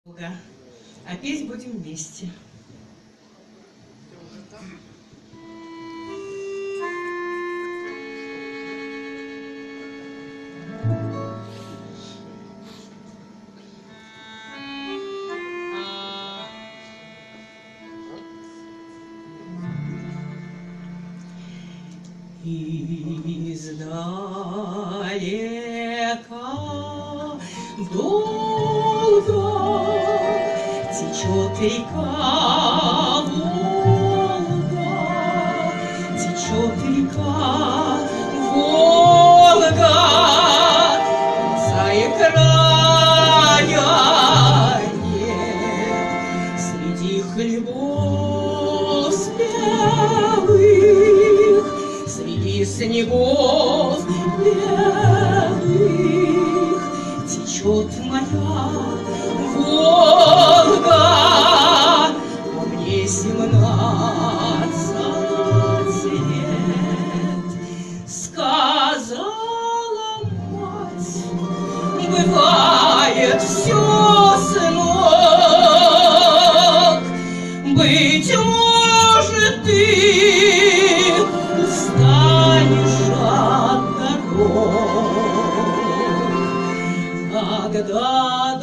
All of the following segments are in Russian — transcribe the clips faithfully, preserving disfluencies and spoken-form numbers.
А петь будем вместе. Издалека долго течет река Волга, течет река Волга, края нет среди хлебов спелых, среди снегов белых течет моя Волга, а мне семнадцать лет. Сказала мать: бывает все, сынок, быть может, ты устанешь от дорог, когда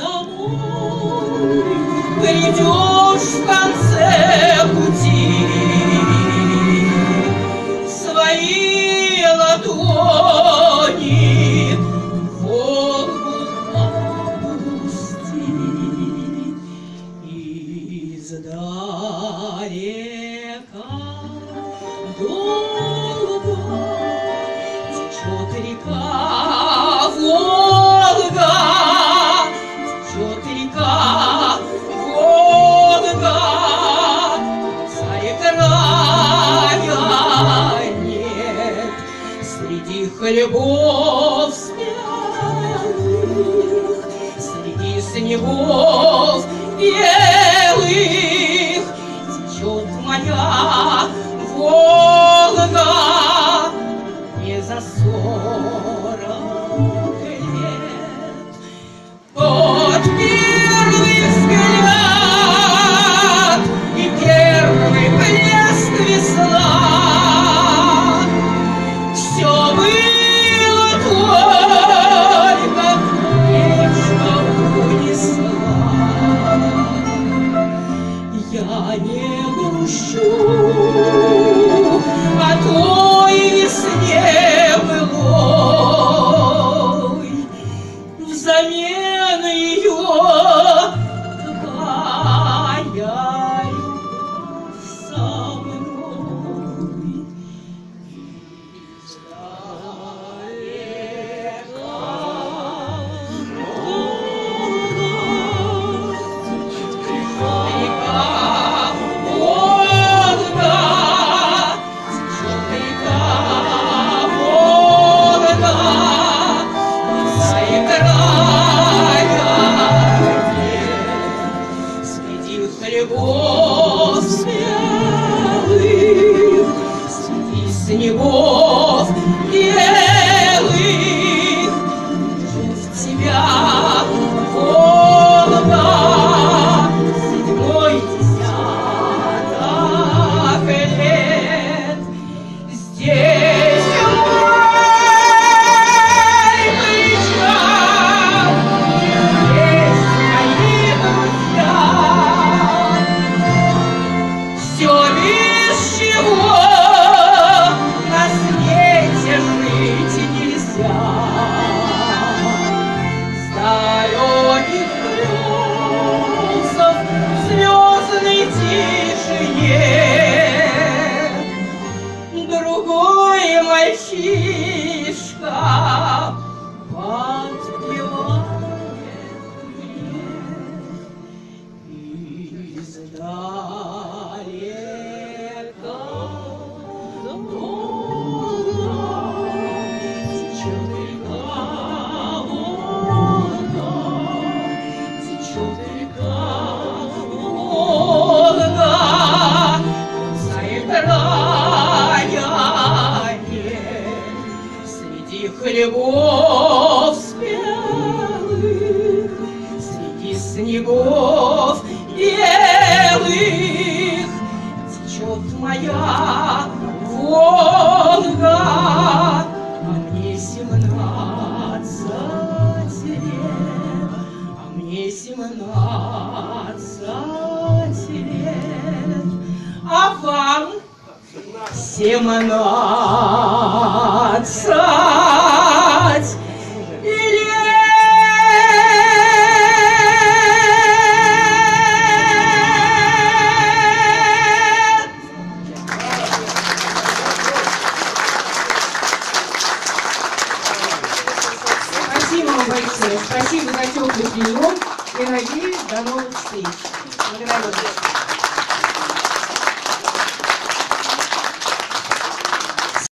домой придешь в конце пути, свои ладони Волгу опусти. Издалека долго течет река Волга, течет река Волга, царя края нет среди хлебов спелых, среди снегов белых течет моя Волга не за сорок лет. От первый взгляд и первый блеск весла все было только нечто унесла. Я не грущу о той весне былой, взамен ее такая любовь со мной. Издалека Волга, река Волга, снегов белых течет моя Волга, а мне семнадцать лет, а мне семнадцать лет, а вам семнадцать лет. Спасибо вам большое. Спасибо за теплый прием и надеюсь, до новых встреч. Благодарю.